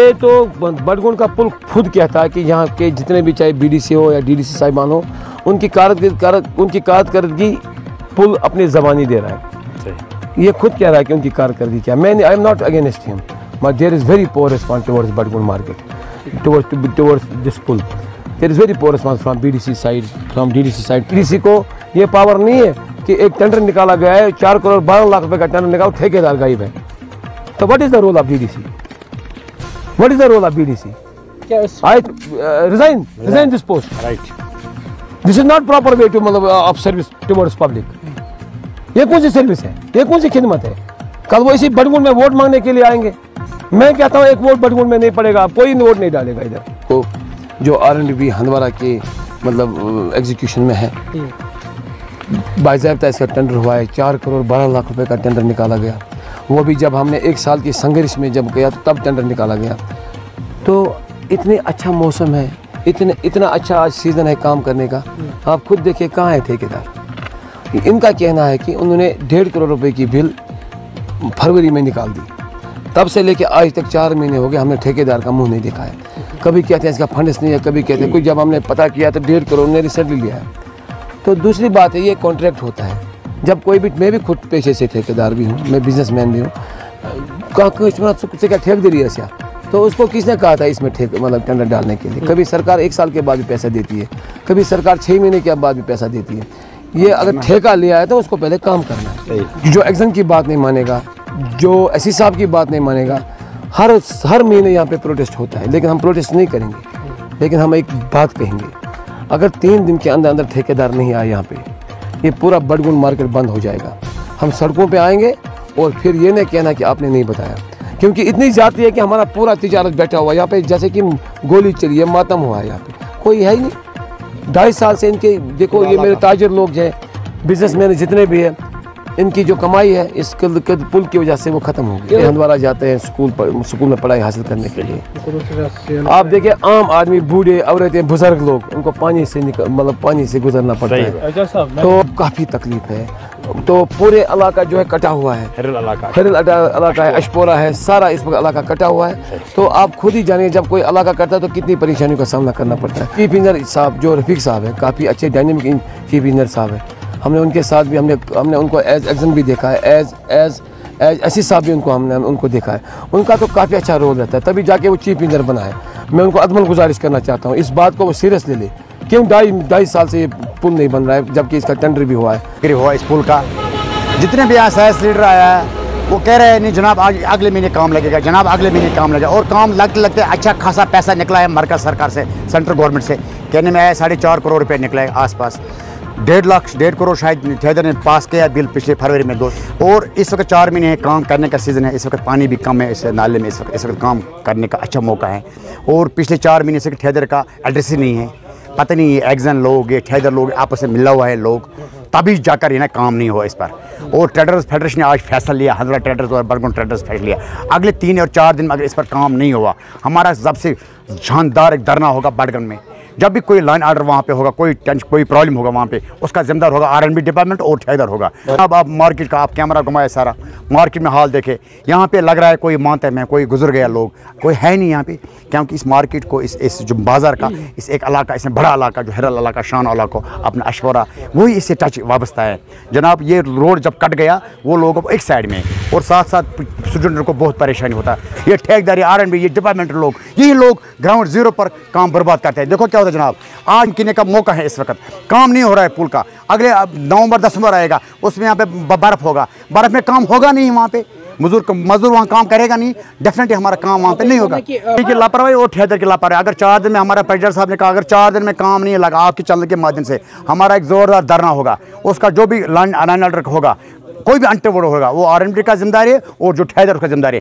ये तो बडगुंड का पुल खुद कहता है कि यहाँ के जितने भी चाहे बीडीसी हो या डीडीसी साहिबान हो, उनकी कारकर्दगी पुल अपनी ज़बानी दे रहा है। ये खुद कह रहा है कि उनकी कारकर्दगी क्या। मैं I am not against him, but there is very poor response towards Badgund market, towards this पुल। There is very poor response from BDC side, from DDC side. DDC को ये पावर नहीं है कि एक टेंडर निकाला गया है, 4 करोड़ 12 लाख रुपए का टेंडर निकाला, ठेकेदार गायब है। तो what is the role of DDC? What is the role of DDC? I resign this post. Right, this is not proper way to मतलब ऑफ सर्विस टुवर्ड्स पब्लिक। ये कौन सी सर्विस है? ये कौन सी खिदमत है? कल वो इसी बडगुंड में वोट मांगने के लिए आएंगे। मैं कहता हूँ एक वोट बडगुंड में नहीं पड़ेगा, कोई वोट नहीं डालेगा इधर। तो जो R&B हंदवारा के मतलब एग्जीक्यूशन में है, बाज़ाब्ता इसका टेंडर हुआ है, 4 करोड़ 12 लाख रुपए का टेंडर निकाला गया। वो भी जब हमने 1 साल की संघर्ष में जब गया तो तब टेंडर निकाला गया। तो इतने अच्छा मौसम है, इतना अच्छा आज सीज़न है काम करने का। आप खुद देखिए कहाँ है ठेकेदार। इनका कहना है कि उन्होंने 1.5 करोड़ रुपए की बिल फरवरी में निकाल दी, तब से लेके आज तक 4 महीने हो गए, हमने ठेकेदार का मुंह नहीं देखा है। कभी कहते हैं इसका फंड्स नहीं है, कभी कहते हैं कुछ। जब हमने पता किया तो 1.5 करोड़ ने रिसेंटली लिया है। तो दूसरी बात है, ये कॉन्ट्रैक्ट होता है जब कोई भी, मैं भी खुद पेशे से ठेकेदार भी हूँ, मैं बिजनेसमैन भी हूँ। क्या ठेक दे रही है ऐसा, तो उसको किसने कहा था इसमें मतलब टेंडर डालने के लिए? कभी सरकार 1 साल के बाद भी पैसा देती है, कभी सरकार 6 महीने के बाद भी पैसा देती है। ये अगर ठेका लिया है तो उसको पहले काम करना है। जो एक्शन की बात नहीं मानेगा, जो एससी साहब की बात नहीं मानेगा, हर महीने यहाँ पे प्रोटेस्ट होता है, लेकिन हम प्रोटेस्ट नहीं करेंगे। लेकिन हम एक बात कहेंगे, अगर 3 दिन के अंदर ठेकेदार नहीं आए यहाँ पे, ये पूरा बडगुंड मार्केट बंद हो जाएगा। हम सड़कों पे आएंगे और फिर ये नहीं कहना कि आपने नहीं बताया, क्योंकि इतनी जाती है कि हमारा पूरा तिजारत बैठा हुआ है यहाँ पे, जैसे कि गोली चली है, मातम हुआ है। यहाँ पे कोई है ही नहीं। 2.5 साल से इनके देखो, ये मेरे ताजिर लोग हैं, बिजनेसमैन जितने भी हैं, इनकी जो कमाई है इस पुल की वजह से वो ख़त्म हो गई। हंदवारा जाते हैं स्कूल में पढ़ाई हासिल करने के लिए। आप देखिए आम आदमी, बूढ़े, औरतें, बुजुर्ग लोग, उनको पानी से मतलब पानी से गुजरना पड़ता है, तो काफ़ी तकलीफ है। तो पूरे इलाका जो है कटा हुआ है, हिरल इलाका है, अशपोरा है, सारा इस वक्त इलाका कटा हुआ है। तो आप खुद ही जानिए जब कोई इलाका कटता है तो कितनी परेशानियों का सामना करना पड़ता है। चीफ इंजीनियर साहब जो रफीक साहब है, काफ़ी अच्छे डायनेमिक चीफ इंजीनियर साहब है। हमने उनके साथ भी हमने उनको एज एक्शन भी देखा है, एज एससी साहब भी हमने उनको देखा है। उनका तो काफ़ी अच्छा रोल रहता है, तभी जाके वो चीफ इंजीनियर बना है। मैं उनको अदमन गुजारिश करना चाहता हूँ, इस बात को वो सीरियस ले ले। क्यों 2.5 साल से ये पुल नहीं बन रहा है, जबकि इसका टेंडर भी हुआ है। इस पुल का जितने भी यहाँ साइंस लीडर आया है वो कह रहे हैं नहीं जनाब अगले महीने काम लगेगा, जनाब अगले महीने काम लगेगा। और काम लगते अच्छा खासा पैसा निकला है मरकज़ सरकार से, सेंट्रल गवर्नमेंट से कहने में आया 4.5 करोड़ रुपये निकले आसपास। 1.5 करोड़ शायद ठेकेदार ने पास किया बिल पिछले फरवरी में 2। और इस वक्त 4 महीने काम करने का सीज़न है। इस वक्त पानी भी कम है इस नाले में, इस वक्त काम करने का अच्छा मौका है। और पिछले 4 महीने से ठेकेदार का एड्रेस ही नहीं है। पता नहीं ये एक्जन लोग, ये ठेकेदार लोग आपस में मिला हुआ है लोग, तभी जाकर इन्हें काम नहीं हुआ इस पर। और ट्रेडर्स फेडरेशन ने आज फैसला लिया, हंदवारा ट्रेडर्स और बडगुंड ट्रेडर्स फैसला लिया, अगले 3 और 4 दिन में अगर इस पर काम नहीं हुआ, हमारा सबसे शानदार एक धरना होगा बडगुंड में। जब भी कोई लाइन आर्डर वहाँ पे होगा, कोई प्रॉब्लम होगा वहाँ पे, उसका जिम्मेदार होगा R&B डिपार्टमेंट और ठेकेदार होगा। अब आप मार्केट का आप कैमरा घुमाए, सारा मार्केट में हाल देखे, यहाँ पे लग रहा है कोई मानते में कोई गुजर गया, लोग कोई है नहीं यहाँ पे। क्योंकि इस मार्केट को इस जो बाज़ार का इस एक इलाका, इसमें बड़ा इलाका जो हिरल इलाका, शान इलाका, अपना अशपोरा, वही इससे टच वाबस्ता है जनाब। ये रोड जब कट गया वो लोगों को एक साइड में, और साथ साथ स्टूडेंट को बहुत परेशानी होता है। ये ठेकेदारी R&B ये डिपार्टमेंट लोग, यही लोग ग्राउंड जीरो पर काम बर्बाद करते हैं। देखो क्या होता है जनाब, आज किने का मौका है, इस वक्त काम नहीं हो रहा है पुल का। अगले नवंबर 10 आएगा, उसमें यहाँ पे बर्फ़ होगा, बर्फ़ में काम होगा नहीं वहाँ पे, मजदूर वहाँ काम करेगा नहीं, डेफिनेटली हमारा काम वहाँ पे नहीं होगा। की लापरवाही और ठेकेदार की लापरवाही। अगर 4 दिन में, हमारा प्रेसिडेंट साहब ने कहा अगर 4 दिन में काम नहीं लगा आपके चलने के माध्यम से, हमारा एक ज़ोरदार धरना होगा। उसका जो भी लाइन आर्डर होगा, कोई भी अंटर होगा, वो R&B का जिम्मेदारी है और जो ठेकेदार उसका जिम्मेदारी है।